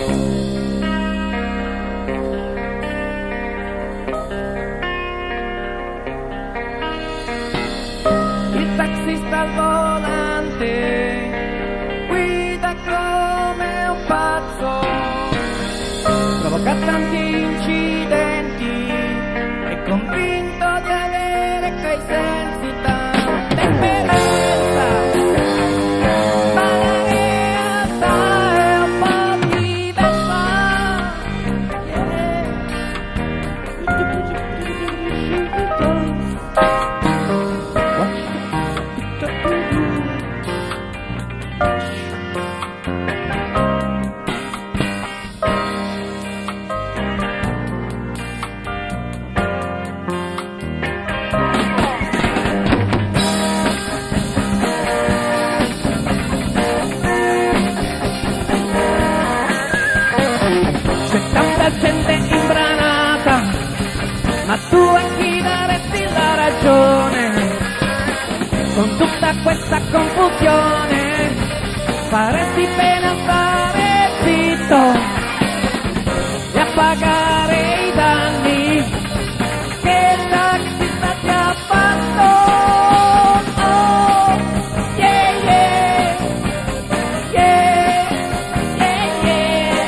Il taxista al volante guida come un pazzo, provoca tanti incidenti, è convinto di avere coi sensi tanta speranza, ma la realtà è un po' diversa. C'è tanta gente imbranata, ma tu a chi daresti la ragione? Con tutta questa confusione faresti bene a stare zitto e a pagare i danni che il taxista ti ha fatto. Oh, yeah, yeah, yeah, yeah, yeah.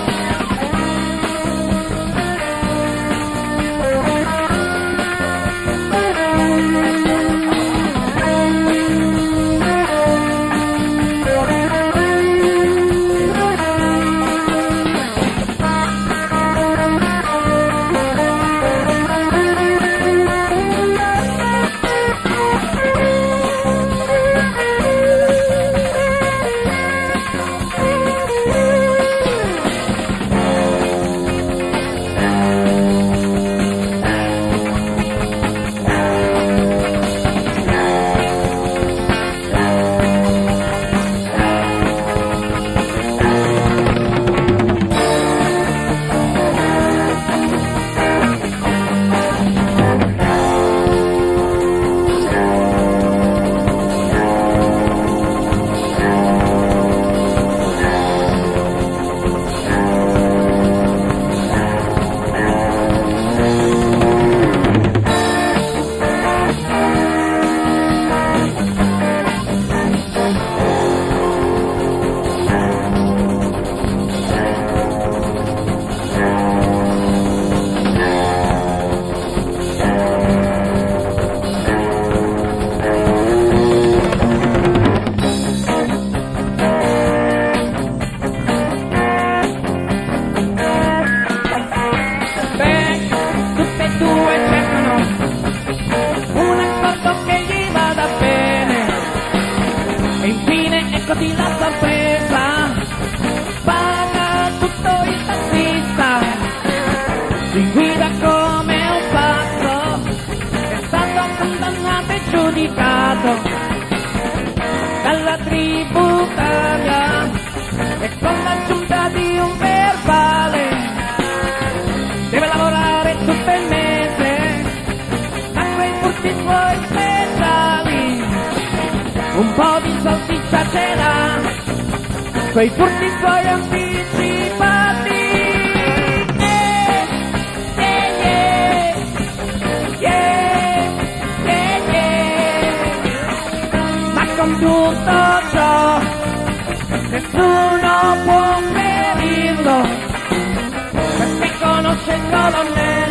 Eccoti la sorpresa, paga tutto il tassista, si guida come un pazzo, è stato condannato e giudicato dalla tributaria e con l'aggiunta di un verbale deve lavorare tutto il mese, ma quei furti suoi speciali un po' di salsiccia ce l'ha, quei furti suoi anticipati. Yeah, yeah, yeah, yeah. Ma con tutto ciò nessuno può ferirlo, perché conosce solo me.